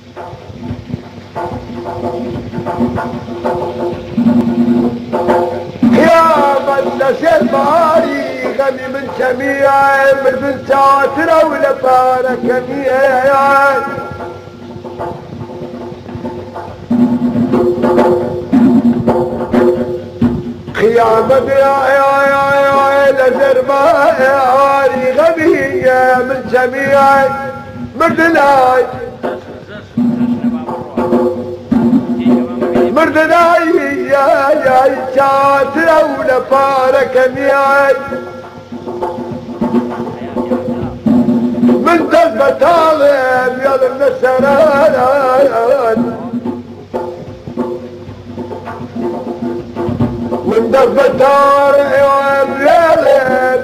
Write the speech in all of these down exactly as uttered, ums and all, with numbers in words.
يا مجلس الباري غني من جميع من بنتاتنا ولبارك جميع قيامة يا يا يا يا لزرباري غني من جميع من دلاي مردناي يا يا شاتر ولا بارك مياي من دزبة طالب يا النسران من دزبة طالب يا ليل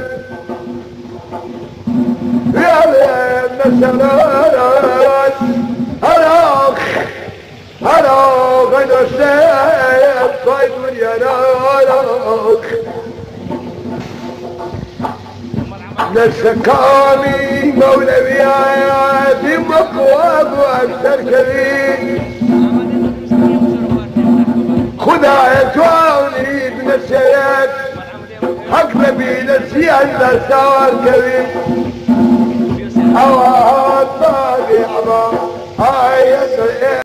يا ليل النسران اراخ اراخ انا السيد صيد يا اراخ للسكامي مولوياتي مقواب واكثر كبير خدايا تعاوني ابن السيد حق نبيل السيادة سوار كبير اوه الطاقي عبا هاي